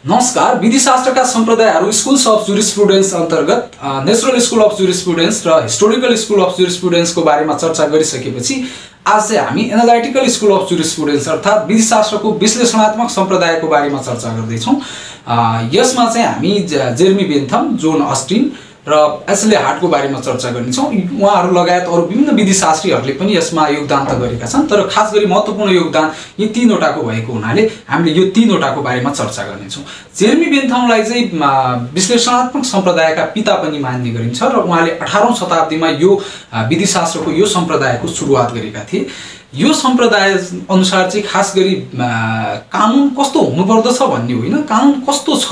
नमस्कार। विधिशास्त्रका सम्प्रदायहरू schools of जुरिस्प्रुडेन्स अन्तर्गत natural school of जुरिस्प्रुडेन्स र हिस्टोरिकल स्कुल अफ जुरिस्प्रुडेन्सको बारेमा चर्चा गरिसकेपछि आज चाहिँ हामी एनालाइटिकल स्कुल अफ जुरिस्प्रुडेन्स अर्थात् विधिशास्त्रको विश्लेषणात्मक सम्प्रदायको बारेमा चर्चा गर्दैछौँ। यसमा चाहिँ हामी जेरेमी बेन्थम, जोन अस्टिन र एचले हार्टको बारेमा चर्चा गर्नेछौँ। उहाँहरू लगायत अरू विभिन्न विधिशास्त्रीहरूले पनि यसमा योगदान त गरेका छन्, तर खास गरी महत्त्वपूर्ण योगदान यी तीनवटाको भएको हुनाले हामीले यो तीनवटाको बारेमा चर्चा गर्नेछौँ। जेरेमी बेन्थमलाई चाहिँ विश्लेषणात्मक सम्प्रदायका पिता पनि मान्ने गरिन्छ र उहाँले 18औं शताब्दीमा यो विधिशास्त्रको यो सम्प्रदायको सुरुवात गरेका थिए। यो सम्प्रदाय अनुसार चाहिँ खास गरी कानुन कस्तो हुनुपर्दछ भन्ने होइन, कानुन कस्तो छ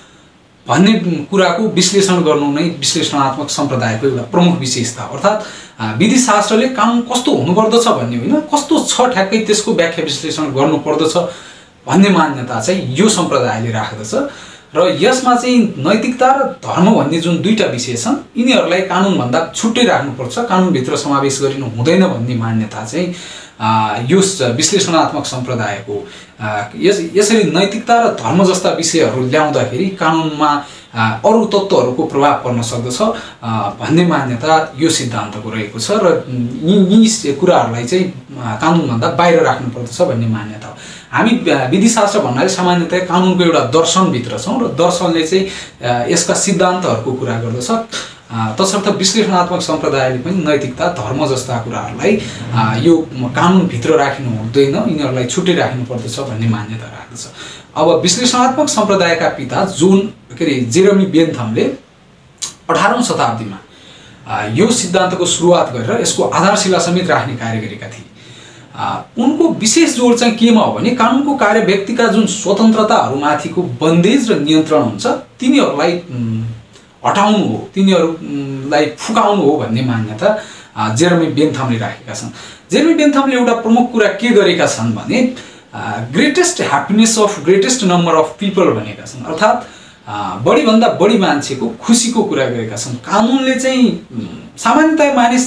भन्ने कुराको विश्लेषण गर्नु नै विश्लेषणात्मक सम्प्रदायको एउटा प्रमुख विशेषता। अर्थात् विधिशास्त्रले कानुन कस्तो हुनुपर्दछ भन्ने होइन, कस्तो छ ठ्याक्कै त्यसको व्याख्या विश्लेषण गर्नुपर्दछ भन्ने मान्यता चाहिँ यो सम्प्रदायले राख्दछ। र यसमा चाहिँ नैतिकता र धर्म भन्ने जुन दुईटा विषय छन्, यिनीहरूलाई कानुनभन्दा छुट्टै राख्नुपर्छ, कानुनभित्र समावेश गरिनु हुँदैन भन्ने मान्यता चाहिँ यो विश्लेषणात्मक सम्प्रदायको। यसरी नैतिकता र धर्म जस्ता विषयहरू ल्याउँदाखेरि कानुनमा अरू तत्त्वहरूको प्रभाव पर्न सक्दछ भन्ने मान्यता यो सिद्धान्तको रहेको छ र यी कुराहरूलाई चाहिँ कानुनभन्दा बाहिर राख्नुपर्दछ भन्ने मान्यता हो। हामी विधिशास्त्र भन्नाले सामान्यतया कानुनको एउटा दर्शनभित्र छौँ र दर्शनले चाहिँ यसका सिद्धान्तहरूको कुरा गर्दछ। तसर्थ विश्लेषणात्मक सम्प्रदायले पनि नैतिकता, धर्म जस्ता कुराहरूलाई यो कानुनभित्र राख्नु हुँदैन, यिनीहरूलाई छुट्टै राख्नुपर्दछ भन्ने मान्यता राख्दछ। अब विश्लेषणात्मक सम्प्रदायका पिता जेरेमी बेन्थमले 18औं शताब्दीमा यो सिद्धान्तको सुरुवात गरेर यसको आधारशिला समेत राख्ने कार्य गरेका थिए। उनको विशेष जोड चाहिँ केमा हो भने कानुनको कार्य व्यक्तिका जुन स्वतन्त्रताहरूमाथिको बन्देज र नियन्त्रण हुन्छ तिनीहरूलाई हटाउनु हो, तिनीहरूलाई फुकाउनु हो भन्ने मान्यता जेरेमी बेन्थमले राखेका छन्। जेरेमी बेन्थमले एउटा प्रमुख कुरा के गरेका छन् भने greatest happiness of greatest number of people भनेका छन्। अर्थात् बढीभन्दा बढी मान्छेको खुसीको कुरा गरेका छन्। कानुनले चाहिँ सामान्यतया मानिस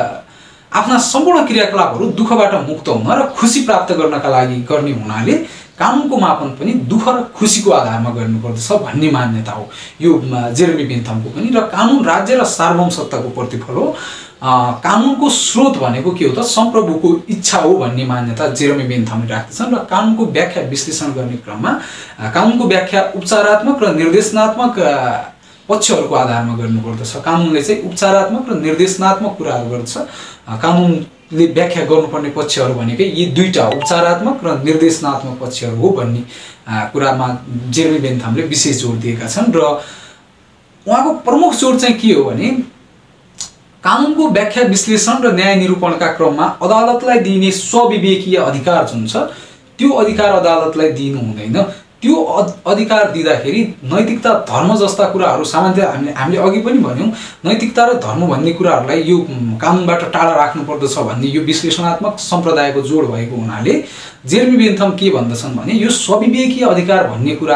आफ्ना सम्पूर्ण क्रियाकलापहरू दुःखबाट मुक्त हुन र खुसी प्राप्त गर्नका लागि गर्ने हुनाले कानुनको मापन पनि दुःख र खुसीको आधारमा गर्नुपर्दछ भन्ने मान्यता हो यो जेरेमी बेन्थमको पनि। र कानुन राज्य र सार्वभौम सत्ताको प्रतिफल हो। कानुनको स्रोत भनेको के हो त, संप्रभुको इच्छा हो भन्ने मान्यता जेरेमी बेन्थमले राख्दछन्। र कानुनको व्याख्या विश्लेषण गर्ने क्रममा कानुनको व्याख्या उपचारात्मक र निर्देशनात्मक पक्षहरूको आधारमा गर्नुपर्दछ। कानुनले चाहिँ उपचारात्मक र निर्देशनात्मक कुराहरू गर्छ। कानुनले व्याख्या गर्नुपर्ने पक्षहरू भनेकै यी दुईटा उपचारात्मक र निर्देशनात्मक पक्षहरू हो भन्ने कुरामा जेरेमी बेन्थमले विशेष जोड दिएका छन्। र उहाँको प्रमुख जोड चाहिँ के हो भने कानुनको व्याख्या विश्लेषण र न्याय निरूपणका क्रममा अदालतलाई दिइने स्वविवेकीय अधिकार जुन छ त्यो अधिकार अदालतलाई दिनु हुँदैन। त्यो अधिकार दिँदाखेरि नैतिकता, धर्म जस्ता कुराहरू सामान्यतया हामीले अघि पनि भन्यौँ, नैतिकता र धर्म भन्ने कुराहरूलाई यो कानुनबाट टाढा राख्नुपर्दछ भन्ने यो विश्लेषणात्मक सम्प्रदायको जोड भएको हुनाले जेरेमी बेन्थम के भन्दछन् भने यो स्वविवेकीय अधिकार भन्ने कुरा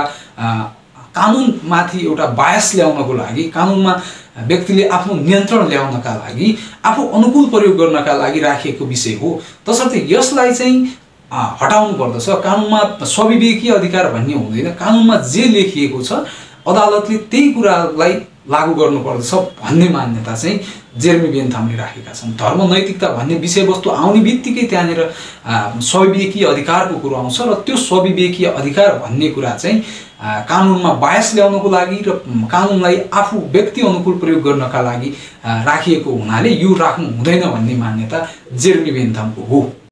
कानुनमाथि एउटा बायस ल्याउनको लागि, कानुनमा व्यक्तिले आफ्नो नियन्त्रण ल्याउनका लागि, आफू अनुकूल प्रयोग गर्नका लागि राखिएको विषय हो। तसर्थ यसलाई चाहिँ हटाउनु पर्दछ। कानुनमा स्वविवेकीय अधिकार भन्ने हुँदैन। कानुनमा जे लेखिएको छ अदालतले त्यही कुरालाई लागू गर्नुपर्दछ भन्ने मान्यता चाहिँ जेरेमी बेन्थमले राखेका छन्। धर्म, नैतिकता भन्ने विषयवस्तु आउने बित्तिकै त्यहाँनिर स्वविवेकीय अधिकारको कुरो आउँछ र त्यो स्वविवेकीय अधिकार भन्ने कुरा चाहिँ कानुनमा बायस ल्याउनको लागि र कानुनलाई आफू व्यक्ति अनुकूल प्रयोग गर्नका लागि राखिएको हुनाले यो राख्नु हुँदैन भन्ने मान्यता जेरेमी बेन्थमको हो।